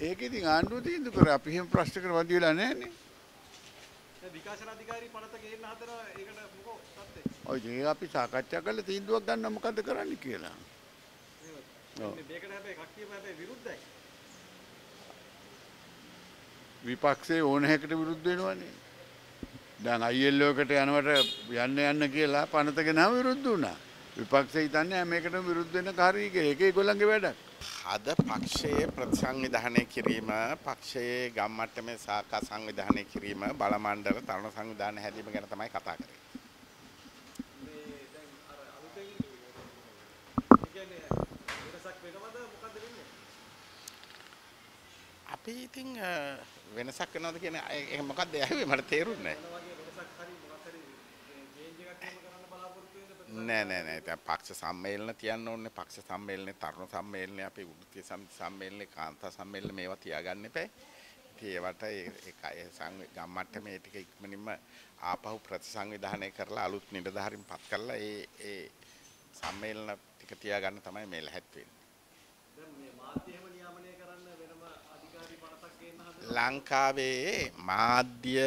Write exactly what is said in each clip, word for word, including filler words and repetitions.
ඒක ඉතින් ආණ්ඩුව තීන්දුව කරා. අපි එහෙම ප්‍රශ්න කර වදී වෙලා නැහැනේ. දැන් විකාශන අධිකාරී පනත ගේන්න හදනවා ඒකට මොකෝ තත්ත්වය. ඔය ඒක අපි සාකච්ඡා කරලා තීන්දුවක් ගන්න මොකද්ද කරන්න කියලා. ඔව්. මේකට හැබැයි කට්ටියම හැබැයි විරුද්ධයි. විපක්ෂයේ ඕන හැකට විරුද්ධ වෙනවනේ. දැන් I L O එකට යනවට යන්න යන්න කියලා පනත ගෙනාව විරුද්ධ වුණා. විපක්ෂය හිතන්නේ මේකටම විරුද්ධ වෙන කාර්යය කියලා. ඒක ඒගොල්ලන්ගේ වැඩක්. අද පක්ෂයේ ප්‍රතිසංවිධානය කිරීම, පක්ෂයේ ගම්මට්ටමේ සාකා සංවිධානය කිරීම, බල මණ්ඩල තරුණ සංවිධාන හැදීම ගැන තමයි කතා කරන්නේ. මේ දැන් අර අලුතෙන් කියන්නේ වෙනසක් වෙනවද මොකද්ද වෙන්නේ? අපි ඉතින් වෙනසක් වෙනවද කියන්නේ ඒක මොකද්ද ඇහුවේ මට තේරුන්නේ නැහැ. නෑ නෑ නෑ දැන් පක්ෂ සම්මේලන තියන්න ඕනේ. පක්ෂ සම්මේලනේ තරුණ සම්මේලනේ අපේ වෘත්තීය සම්මේලනේ කාන්තා සම්මේලනේ මේවා තියාගන්න එපා. ඉතින් ඒවට ඒ ගම්මට්ටමේ ටික ඉක්මනින්ම ආපහු ප්‍රතිසංවිධානය කරලා අලුත් නිලධාරීන් පත් කරලා ඒ ඒ සම්මේලන ටික තියාගන්න තමයි මේ ලැහැත් වෙන්නේ. දැන් මේ මාධ්‍ය එහෙම නියාමනය කරන්න වෙනම අධිකාරී පනතක් ගේන්න හදනවා. ලංකාවේ මාධ්‍ය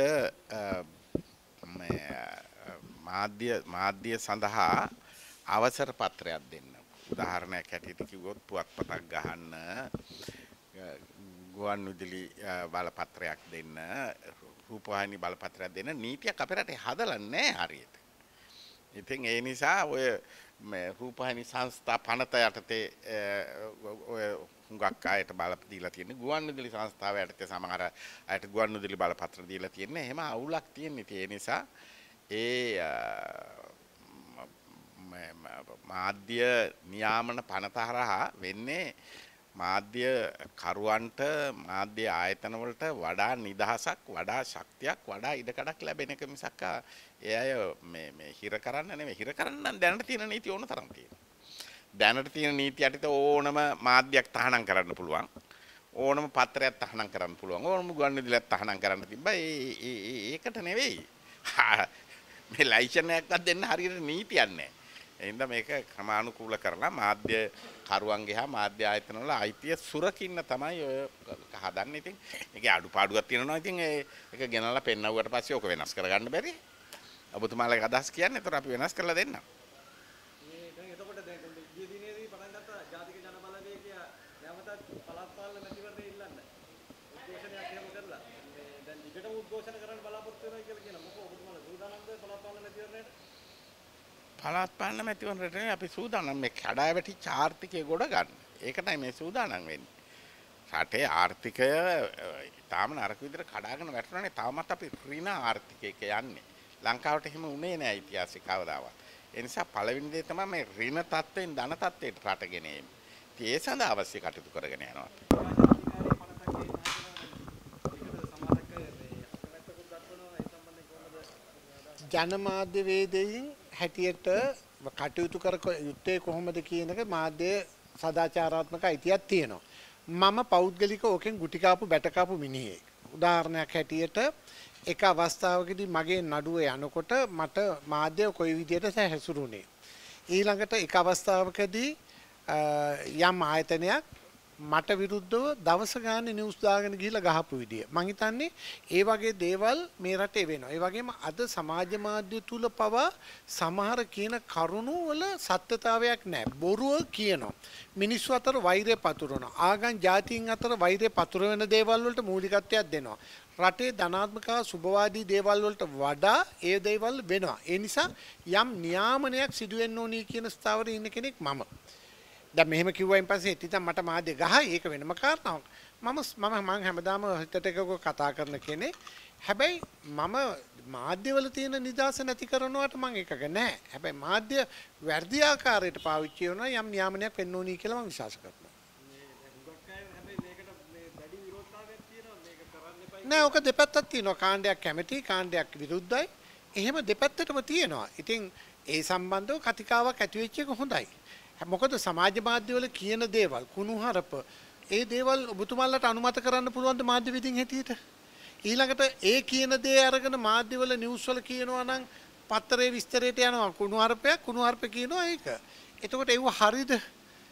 මාධ්‍ය මාධ්‍ය සඳහා අවසර පත්‍රයක් දෙන්න. උදාහරණයක් හැටියට කිව්වොත් පුවත්පතක් ගහන්න, ගුවන් විදුලි බලපත්‍රයක් දෙන්න, රූපවාහිනී බලපත්‍රයක් දෙන්න නීතියක් අපේ රටේ හදලා නැහැ හරියට. ඉතින් ඒ නිසා ඔය මේ රූපවාහිනී සංස්ථා පනත යටතේ ඔය හුඟක් අයට බල දීලා තියෙන්නේ. ගුවන් විදුලි සංස්ථාව යටතේ සමහර අයට ගුවන් විදුලි බලපත්‍ර දීලා තියෙන්නේ. එහෙම අවුලක් තියෙන්නේ. ඒ නිසා ඒ මාධ්‍ය නියාමන පනත හරහා වෙන්නේ මාධ්‍ය කරුවන්ට මාධ්‍ය ආයතන වලට වඩා නිදහසක්, වඩා ශක්තියක්, වඩා ඉඩකඩක් ලැබෙන එක මිසක් ඒ අය මේ මේ හිර කරන්න නෙමෙයි. හිර කරන්න නම් දැනට තියෙන නීති ඕන තරම් තියෙනවා. දැනට තියෙන නීති යටතේ ඕනම මාධ්‍යයක් තහනම් කරන්න පුළුවන්. ඕනම පත්‍රයක් තහනම් කරන්න පුළුවන්. ඕනම ගුවන් විදුලියක් තහනම් කරන්න තිබ්බා. ඒ ඒකට නෙවෙයි. මේ ලයිසන් එකක්වත් දෙන්න හරියට නීතියක් නැහැ. ඒ හින්දා මේක ක්‍රමානුකූල කරලා මාධ්‍ය කරුවන්ගේ හා මාධ්‍ය ආයතන වල අයිතිය සුරකින්න තමයි ඔය හදන්නේ. ඉතින් ඒකේ අඩුපාඩුවක් තියෙනවා. ඉතින් ඒක ගෙනල්ලා පෙන්නවුවට පස්සේ ඕක වෙනස් කරගන්න බැරි. ඔබතුමාලගේ අදහස් කියන්නේ. ඒතර අපි වෙනස් කරලා දෙන්නම්. මේ දැන් එතකොට දැන් ගිය දිනේදී පටන් ගත්ත ජාතික ජන බලවේගය නැවතත් පළාත් පාලන මැතිවරණය ඉල්ලන්න. උද්ඝෝෂණයක් එහෙම කරලා මේ දැන් ඊටම උද්ඝෝෂණ කරන්න බලාපොරොත්තු වෙනවා කියලා කියන මොකෝ ඔබතුමාලා සූදානම්ද පළාත් පාලන මැතිවරණයට? පළාත් පාලන මැතිවරණයට අපි සූදානම් මේ කඩා වැටිච්ච ආර්ථිකය ගොඩ ගන්න. ඒකටයි මේ සූදානම් වෙන්නේ. රටේ ආර්ථිකය තාම නරක විදිහට කඩාගෙන වැටෙනවානේ. තාමත් අපි ඍණ ආර්ථිකයක යන්නේ. ලංකාවට එහෙම උනේ නැහැ ඉතිහාසෙ කවදාවත්. ඒ නිසා පළවෙනි දේ තමයි මේ ඍණ තත්ත්වෙන් ධන තත්ත්වයට රට ගෙන එන්නේ. ඉතින් ඒ සඳහා අවශ්‍ය කටයුතු කරගෙන යනවා. ජනමාධ්‍ය වේදීන් හැටියට කටයුතු කර යුත්තේ කොහොමද කියන එක මාධ්‍ය සදාචාරාත්මක අයිතියක් තියෙනවා. මම පෞද්ගලික ඕකෙන් ගුටි කාපු බැට කාපු මිනිහෙක්. උදාහරණයක් හැටියට එක අවස්ථාවකදී මගේ නඩුව යනකොට මට මාධ්‍ය කොයි විදිහට හැසිරුණේ. ඊළඟට එක අවස්ථාවකදී යම් ආයතනයක් මට විරුද්ධව දවස ගානේ නිවුස් දාගෙන ගිහිල්ලා ගහපු විදිය. මං හිතන්නේ ඒ වගේ දේවල් මේ රටේ වෙනවා. ඒ වගේම අද සමාජ මාධ්‍ය තුල පවා සමහර කියන කරුණු වල සත්‍යතාවයක් නැහැ. බොරුව කියනවා. මිනිස්සු අතර වෛරය පතුරවනවා. ආගම් ජාතීන් අතර වෛරය පතුරවන දේවල් වලට මූලිකත්වයක් දෙනවා. රටේ ධනාත්මක සුභවාදී දේවල් වලට වඩා ඒ දේවල් වෙනවා. ඒ නිසා යම් නියාමනයක් සිදු වෙන්න ඕනි කියන ස්ථාවරේ ඉන්න කෙනෙක් මම. දැන් මෙහෙම කිව්වයින් පස්සේ ඉතින් මට මාධ්‍ය ගහයි ඒක වෙනම කාරණාවක්. මම මම මම හැමදාම හිතට එකක කතා කරන කෙනෙක්. හැබැයි මම මාධ්‍යවල තියෙන නිදහස නැති කරනවට මම එකක නැහැ. හැබැයි මාධ්‍ය වැඩි ආකාරයට පාවිච්චි කරනවා යම් නියාමනයක් වෙන්න ඕනි කියලා මම විශ්වාස කරනවා. නෑ ඔක දෙපැත්තක් තියෙනවා. කාණ්ඩයක් කැමති කාණ්ඩයක් විරුද්ධයි. එහෙම දෙපැත්තටම තියෙනවා. ඉතින් ඒ සම්බන්ධව කතිකාවක් ඇති වෙච්ච එක හොඳයි. මොකද සමාජ මාධ්‍යවල කියන දේවල් කුණුහරුප ඒ දේවල් ඔබතුමාලට අනුමත කරන්න පුළුවන් ද මාධ්‍ය විදිහින් හැටියට ඊළඟට ඒ කියන දේ අරගෙන මාධ්‍යවල නිවුස් වල කියනවා නම් පත්තරේ විස්තරයට යනවා කුණුහරුපයක් කුණුහරුප කියනවා ඒක එතකොට ඒව හරියද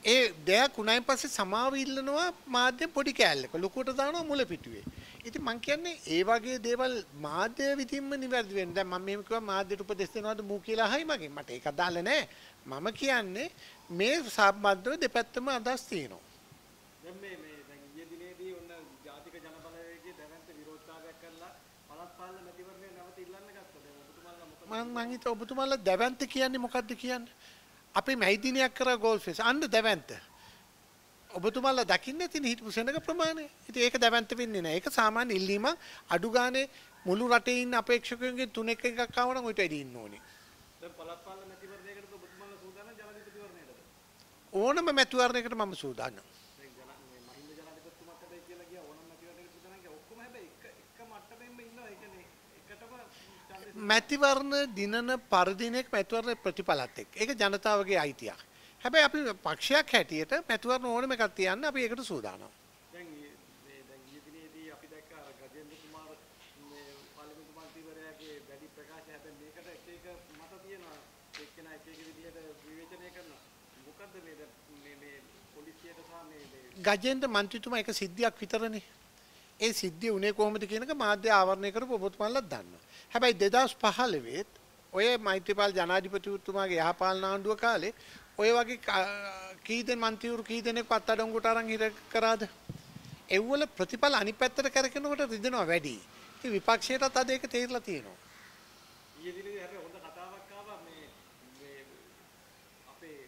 ඒ දෙයක් උනායින් පස්සේ සමාව ඉල්ලනවා මාධ්‍ය පොඩි කෑල්ලක ලොකුට දානවා මුල පිටුවේ. ඉතින් මං කියන්නේ ඒ වගේ දේවල් මාධ්‍ය විදින්ම නිවැරදි වෙන්න. දැන් මම මෙහෙම කිව්වා මාධ්‍යට උපදෙස් දෙනවද මූ කියලා අහයි මගෙන්. මට ඒක අදාළ නැහැ. මම කියන්නේ මේ සම්බන්ධව දෙපැත්තම අදහස් තියෙනවා. දැන් මේ මේ දැන් ඊයේ දිනේදී ඔන්න ජාතික ජනබලවේගයේ දැවැන්ත විරෝධතාවයක් කරලා පළාත් පාලන මැතිවරණය නැවත ඉල්ලන්න ගත්තා. දැන් ඔබතුමාලා මොකද මං මං හිතුවා ඔබතුමාලා දැවැන්ත කියන්නේ මොකද්ද කියන්නේ? අපි මැයි දිනයක් කරා ගෝල්ෆෙස් අන්න දැවැන්ත. ඔබතුමාලා දකින්නේ තියෙන හිටපු සෙනඟ ප්‍රමාණය. ඉතින් ඒක දැවැන්ත වෙන්නේ නැහැ. ඒක සාමාන්‍ය ඉල්ලීමක්. අඩු ගානේ මුළු රටේ ඉන්න අපේක්ෂකයන්ගෙන් තුනෙක් එකක් ආව නම් ඔයිට වැඩි ඉන්න ඕනේ. දැන් පළාත් පාලන මැතිවරණයකට ඔබතුමාලා සූදානම් ජනාධිපතිවරණයටද? ඕනම මැතිවරණයකට මම සූදානම්. දැන් ජන මේ මහින්ද ජනාධිපතිතුමාට දෙයි කියලා ගියා ඕනම මැතිවරණයකට සූදානම් ගියා. ඔක්කොම හැබැයි එක එක මට්ටමෙන්ම ඉන්නවා. ඒ කියන්නේ එකටම මැතිවරණ දිනන පරිදිනෙක මැතිවරණ ප්‍රතිපලත් එක්ක. ඒක ජනතාවගේ අයිතියක්. හැබැයි අපි පක්ෂයක් හැටියට මැතිවරණ ඕනම එකක් තියන්න අපි ඒකට සූදානම්. දැන් මේ දැන් ඊයේ දිනේදී අපි දැක්ක අර ගජේන්ද්‍ර කුමාර මේ පාර්ලිමේන්තු මන්ත්‍රීවරයාගේ වැඩි ප්‍රකාශය හැබැයි මේකට එක එක මත තියෙනවා. එක්කෙනා එක එක විදිහට විවේචනය කරනවා. මොකද්ද මේ මේ මේ පොලිසියට සහ මේ ගජේන්ද්‍ර මන්ත්‍රීතුමා එක සිද්ධියක් විතරනේ. ඒ සිද්ධිය උනේ කොහොමද කියන එක මාධ්‍ය ආවරණය කරපු ඔබතුමාලත් දන්නවා. හැබැයි දෙදහස් පහළොව ඔය මෛත්‍රීපාල ජනාධිපතිතුමාගේ යහපාලන ආණ්ඩුව කාලේ ඔය වගේ කී දෙනෙක් මන්ත්‍රීවරු කී දෙනෙක් අත්අඩංගුවට අරන් හිර කරාද? එව්වල ප්‍රතිඵල අනිත් පැත්තට කරකිනකොට රිදෙනවා වැඩි. ඉතින් විපක්ෂයටත් අද ඒක තේරලා තියෙනවා. ඊයේ දිනේදී හැබැයි හොඳ කතාවක් ආවා මේ මේ අපේ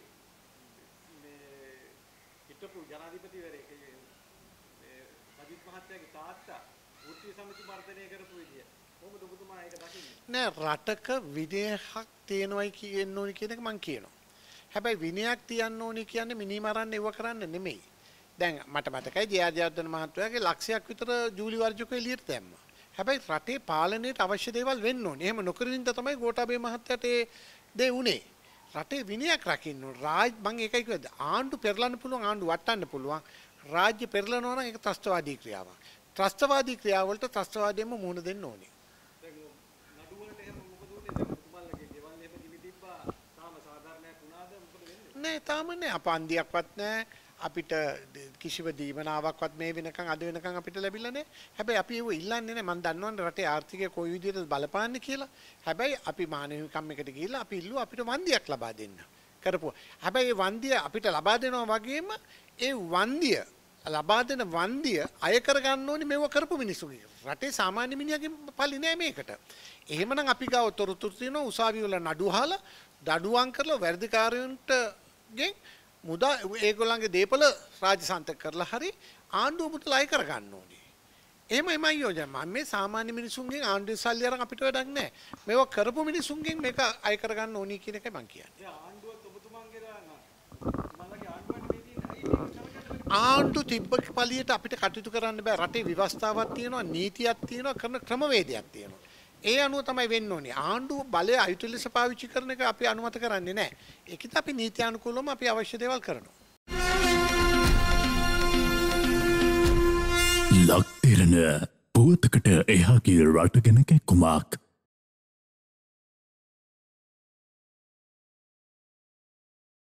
මේ හිටපු ජනාධිපතිවරයෙක් මේ සජිත් මහත්තයාගේ තාත්තා වෘත්තීය සමිති මර්ධනය කරපු විදිය. කොහොමද ඔබතුමා ඒක දකින්නේ? නෑ රටක විනයක් තියෙනවයි කියන්න ඕනි කියන එක මම කියනවා. හැබැයි විනයක් තියන්න ඕනි කියන්නේ මිනි මරන්න එව කරන්න නෙමෙයි. දැන් මට මතකයි ජේ.ආර්. ජයවර්ධන මහත්තයාගේ ලක්ෂයක් විතර ජූලි වර්ජක එළියට දැම්මා. හැබැයි රටේ පාලනයට අවශ්‍ය දේවල් වෙන්න ඕනේ. එහෙම නොකරින්න තමයි ගෝඨාභය මහත්තයාට ඒ දේ උනේ. රටේ විනයක් රකින්න ඕනේ. රාජ් මම ඒකයි කිව්වේ. ආණ්ඩු පෙරලන්න පුළුවන් ආණ්ඩු වටන්න පුළුවන්. රාජ්‍ය පෙරලනවා නම් ඒක ත්‍රස්තවාදී ක්‍රියාවක්. ත්‍රස්තවාදී ක්‍රියාවලට ත්‍රස්තවාදයෙන්ම මුහුණ දෙන්න ඕනේ. නෑ තාම නෑ අපන්දියක්වත් නෑ අපිට කිසිම දීමනාවක්වත් මේ වෙනකන් අද වෙනකන් අපිට ලැබිලා නෑ. හැබැයි අපි ඒව ඉල්ලන්නේ නෑ. මම දන්නවනේ රටේ ආර්ථිකය කොයි විදිහටද බලපාන්නේ කියලා. හැබැයි අපි මානවිකම් එකට ගිහිල්ලා අපි ඉල්ලුවා අපිට වන්දියක් ලබා දෙන්න. කරපුවා. හැබැයි ඒ වන්දිය අපිට ලබා දෙනවා වගේම ඒ වන්දිය ලබා දෙන වන්දිය අය කර ගන්න ඕනේ මේව කරපු මිනිස්සුගේ. රටේ සාමාන්‍ය මිනිහගේ පලි නෑ මේකට. එහෙමනම් අපි ගාව තොරතුරු තියෙනවා උසාවි වල නඩු අහලා දඩුවම් කරලා වැඩිකාරයන්ට ගෙන් මුදා ඒගොල්ලන්ගේ දේපල රාජසන්තක කරලා හරි ආණ්ඩුව මුදල් අය කර ගන්න ඕනේ. එහෙමයි මම යෝජනා. මම මේ සාමාන්‍ය මිනිසුන්ගෙන් ආණ්ඩුවේ සල්ලි අරන් අපිට වැඩක් නැහැ. මේක කරපු මිනිසුන්ගෙන් මේක අය කර ගන්න ඕනි කියන එකයි මම කියන්නේ. ඒ ආණ්ඩුවත් ඔබතුමන්ගේ මලගේ ආණ්ඩුවට මේ තියෙන ආණ්ඩු තිබ්බ පළියට අපිට කටයුතු කරන්න බෑ. රටේ ව්‍යවස්ථාවක් තියෙනවා, නීතියක් තියෙනවා, කරන ක්‍රමවේදයක් තියෙනවා. ඒ අනුව තමයි වෙන්න ඕනේ. ආණ්ඩුව බලය අයුතු ලෙස පාවිච්චි කරන එක අපි අනුමත කරන්නේ නැහැ. ඒකිට අපි නීත්‍යානුකූලවම අපි අවශ්‍ය දේවල් කරනවා. ලක්තිරණ පුවතකට එහාගේ රට ගැන කැක්කුමක්